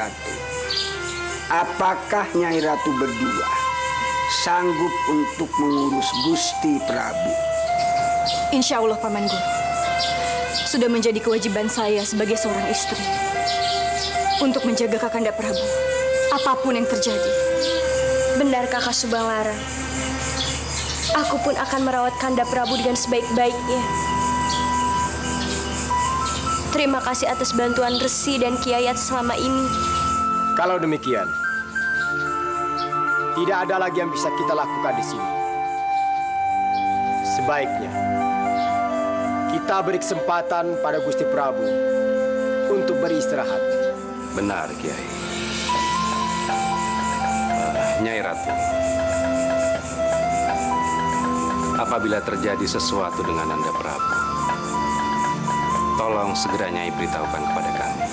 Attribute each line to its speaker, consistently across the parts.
Speaker 1: Ratu, apakah Nyai Ratu berdua sanggup untuk mengurus Gusti Prabu?
Speaker 2: Insya Allah, Paman Guru. Sudah menjadi kewajiban saya sebagai seorang istri untuk menjaga Kakanda Prabu, apapun yang terjadi.
Speaker 3: Benar, Kakak Subanglarang. Aku pun akan merawat Kanda Prabu dengan sebaik-baiknya. Terima kasih atas bantuan Resi dan Kiayat selama ini.
Speaker 4: Kalau demikian, tidak ada lagi yang bisa kita lakukan di sini. Sebaiknya kita beri kesempatan pada Gusti Prabu untuk beristirahat.
Speaker 5: Benar, Kiai. Nyai Ratu, apabila terjadi sesuatu dengan Nanda Prabu, tolong segera Nyai beritahukan kepada kami.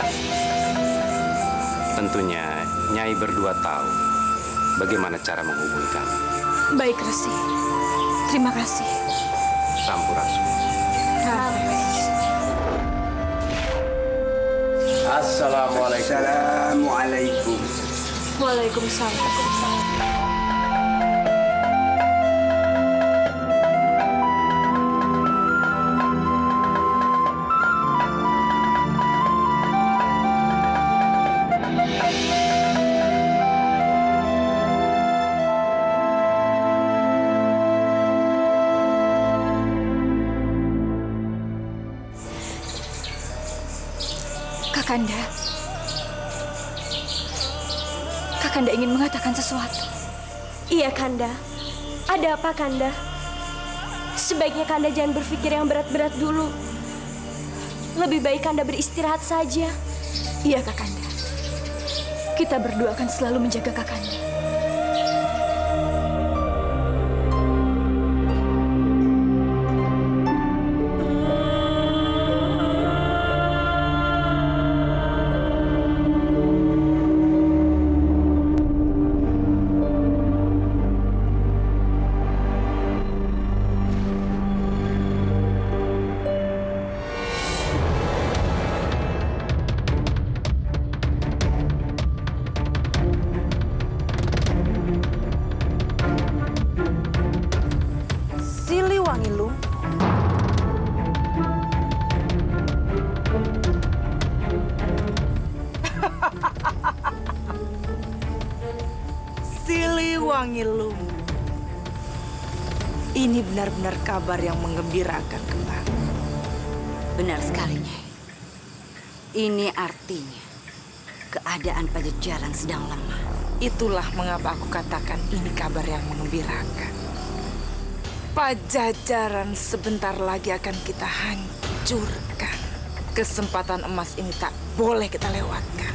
Speaker 5: Tentunya Nyai berdua tahu bagaimana cara menghubungi kami.
Speaker 2: Baik, Resi. Terima kasih.
Speaker 5: Sampurasun.
Speaker 4: Assalamualaikum.
Speaker 1: Assalamualaikum.
Speaker 3: Waalaikumsalam.
Speaker 2: Kakanda ingin mengatakan sesuatu.
Speaker 3: Iya, Kanda. Ada apa, Kanda? Sebaiknya Kanda jangan berpikir yang berat-berat dulu. Lebih baik Kanda beristirahat saja.
Speaker 2: Iya, Kakanda. Kita berdua akan selalu menjaga Kakanda.
Speaker 6: Siliwangi-Lung. Ini benar-benar kabar yang menggembirakan, Kembang.
Speaker 7: Benar sekali, Nyai. Ini artinya keadaan Pajajaran sedang lemah.
Speaker 6: Itulah mengapa aku katakan ini kabar yang menggembirakan. Pajajaran sebentar lagi akan kita hancurkan. Kesempatan emas ini tak boleh kita lewatkan.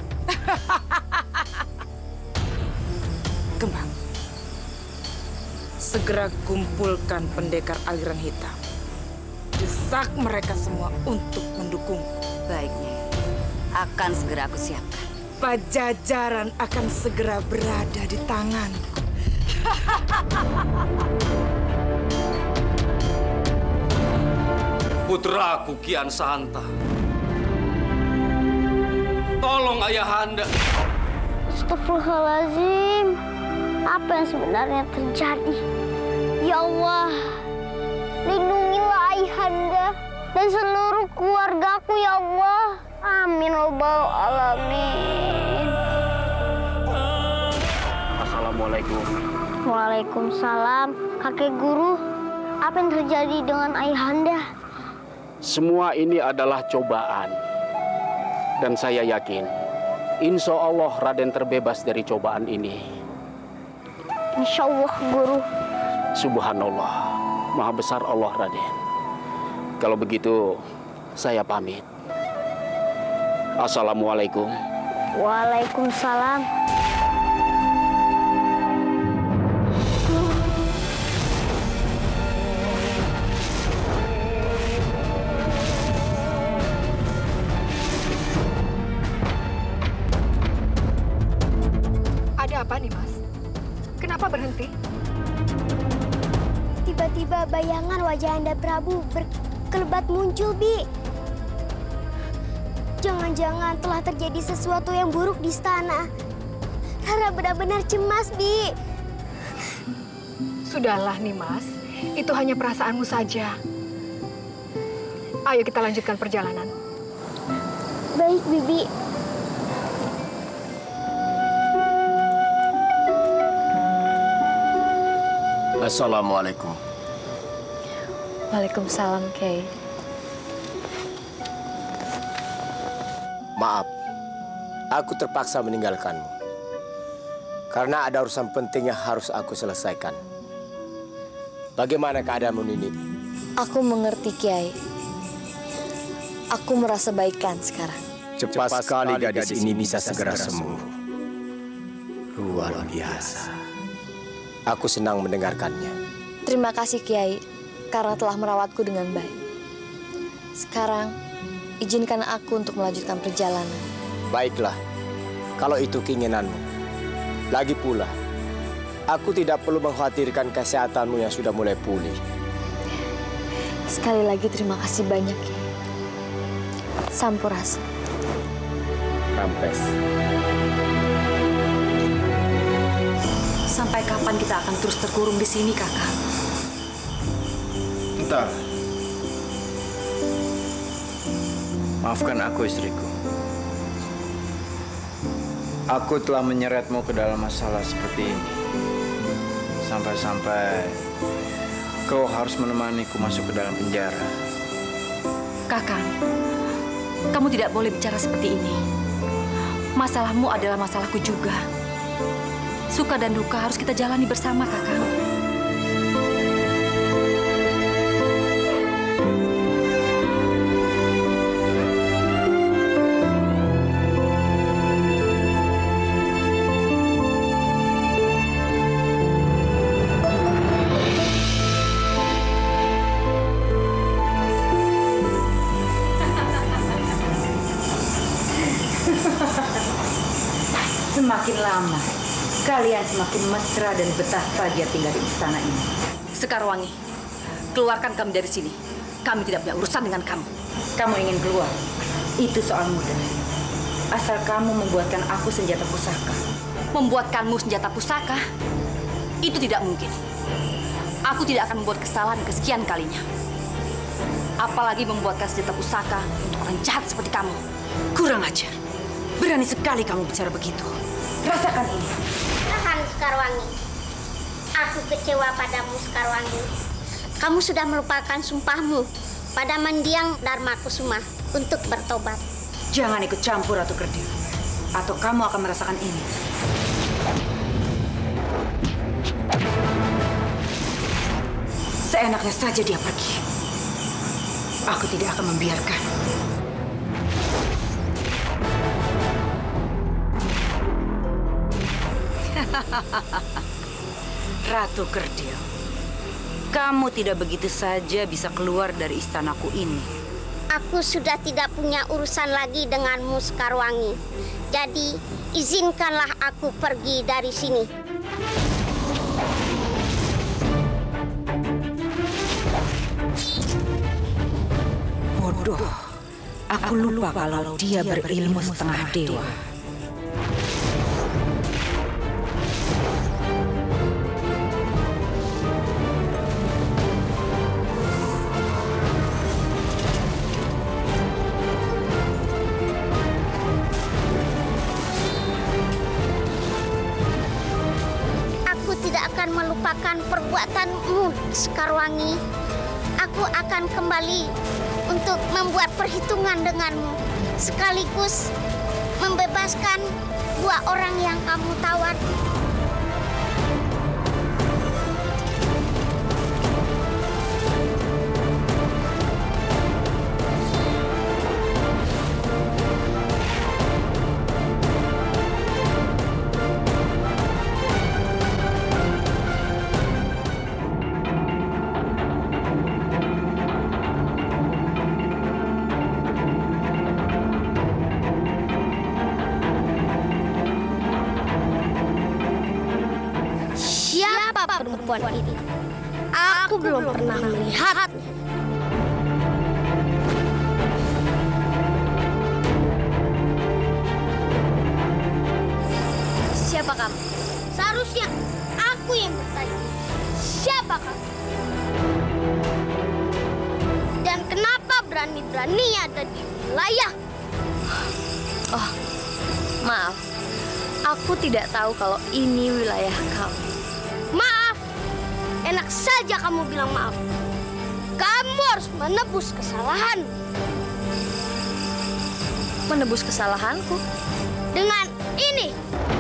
Speaker 6: Kembang, segera kumpulkan pendekar aliran hitam. Desak mereka semua untuk mendukungku.
Speaker 7: Baiknya, akan segera aku siapkan.
Speaker 6: Pajajaran akan segera berada di tanganku.
Speaker 5: Putraku Kian Santa, tolong ayahanda.
Speaker 8: Astagfirullahaladzim. Apa yang sebenarnya terjadi? Ya Allah, lindungilah ayahanda dan seluruh keluargaku ya Allah. Amin robbal alamin.
Speaker 4: Assalamualaikum.
Speaker 8: Waalaikumsalam. Kakek guru, apa yang terjadi dengan ayahanda?
Speaker 9: Semua ini adalah cobaan. Dan saya yakin, insya Allah Raden terbebas dari cobaan ini.
Speaker 8: Insya Allah, Guru.
Speaker 9: Subhanallah, Maha Besar Allah, Raden. Kalau begitu, saya pamit. Assalamualaikum.
Speaker 8: Waalaikumsalam.
Speaker 2: Ada apa nih, Mas? Kenapa berhenti?
Speaker 8: Tiba-tiba bayangan wajah Anda Prabu berkelebat muncul, Bi. Jangan-jangan telah terjadi sesuatu yang buruk di istana. Rara benar-benar cemas, Bi.
Speaker 2: Sudahlah, Nimas. Itu hanya perasaanmu saja. Ayo kita lanjutkan perjalanan.
Speaker 8: Baik, Bibi.
Speaker 4: Assalamualaikum.
Speaker 3: Waalaikumsalam, Kay.
Speaker 4: Maaf, aku terpaksa meninggalkanmu. Karena ada urusan penting yang harus aku selesaikan. Bagaimana keadaanmu, Nini?
Speaker 3: Aku mengerti, Kiai. Aku merasa baikan sekarang.
Speaker 4: Cepat sekali gadis ini bisa segera sembuh. Luar biasa. Aku senang mendengarkannya.
Speaker 3: Terima kasih, Kiai, karena telah merawatku dengan baik. Sekarang, izinkan aku untuk melanjutkan perjalanan.
Speaker 4: Baiklah, kalau itu keinginanmu. Lagi pula, aku tidak perlu mengkhawatirkan kesehatanmu yang sudah mulai pulih.
Speaker 3: Sekali lagi terima kasih banyak, Kiai. Sampurasun.
Speaker 4: Rampes.
Speaker 7: Sampai kapan kita akan terus terkurung di sini, Kakak?
Speaker 10: Entah. Maafkan aku, istriku. Aku telah menyeretmu ke dalam masalah seperti ini. Sampai-sampai kau harus menemaniku masuk ke dalam penjara.
Speaker 7: Kakak, kamu tidak boleh bicara seperti ini. Masalahmu adalah masalahku juga. Suka dan duka harus kita jalani bersama, Kakak. Semakin lama, kalian semakin mesra dan betah saja tinggal di istana ini. Sekarwangi, keluarkan kami dari sini. Kami tidak punya urusan dengan kamu. Kamu ingin keluar? Itu soal mudah. Asal kamu membuatkan aku senjata pusaka. Membuatkanmu senjata pusaka? Itu tidak mungkin. Aku tidak akan membuat kesalahan kesekian kalinya. Apalagi membuatkan senjata pusaka untuk orang jahat seperti kamu. Kurang ajar. Berani sekali kamu bicara begitu. Rasakan ini.
Speaker 8: Tahan, Sekarwangi. Aku kecewa padamu, Sekarwangi. Kamu sudah melupakan sumpahmu pada mendiang Dharma Kusuma untuk bertobat.
Speaker 7: Jangan ikut campur, Ratu Kerdil. Atau kamu akan merasakan ini. Seenaknya saja dia pergi. Aku tidak akan membiarkan. Ratu Kerdil, kamu tidak begitu saja bisa keluar dari istanaku ini.
Speaker 8: Aku sudah tidak punya urusan lagi denganmu, Sekarwangi. Jadi, izinkanlah aku pergi dari sini.
Speaker 7: Bodoh, aku lupa kalau dia berilmu setengah dewa.
Speaker 8: Melupakan perbuatanmu, Sekarwangi. Aku akan kembali untuk membuat perhitungan denganmu, sekaligus membebaskan dua orang yang kamu tawar. Perempuan ini, aku belum pernah melihatnya.
Speaker 3: Siapa kamu?
Speaker 8: Seharusnya aku yang bertanya. Siapa kamu? Dan kenapa berani-beraninya ada di wilayah?
Speaker 3: Oh, maaf. Aku tidak tahu kalau ini wilayah kamu.
Speaker 8: Maaf. Enak saja kamu bilang maaf. Kamu harus menebus kesalahan.
Speaker 3: Menebus kesalahanku?
Speaker 8: Dengan ini.